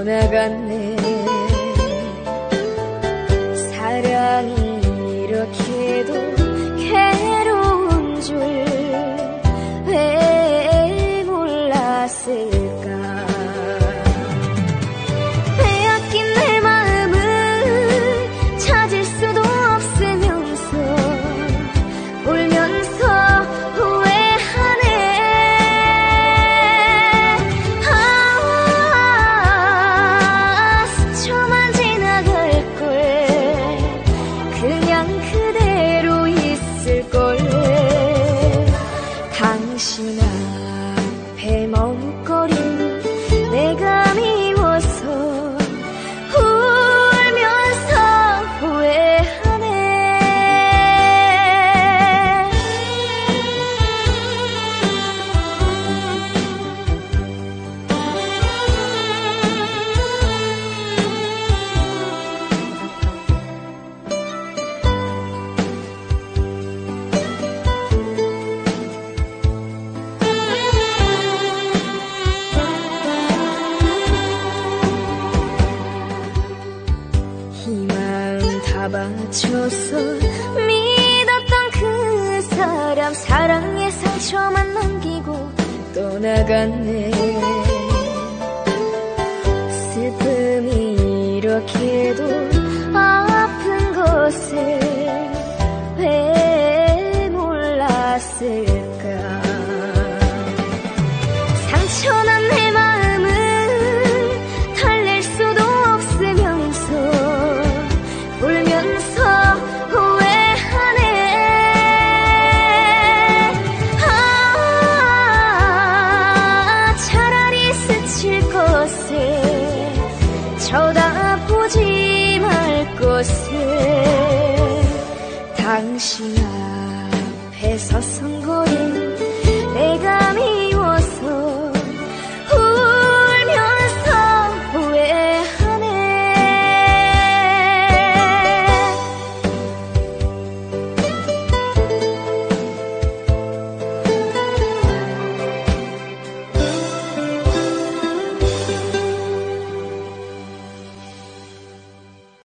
떠나갔네. 사랑이 이렇게도 괴로운 줄 왜 몰랐을까. 빼앗긴 내 마음을 찾을 수도 없으면서 울면서 후회하네. 스쳐만 지나갈걸. 그냥 그대로 있을걸. 당신 앞에 머뭇거린 내가 미워서 울면서 후회하네. 희망 다 바쳐서 믿었던 그 사람 사랑의 상처만 남기고 떠나갔네. 슬픔이 이렇게도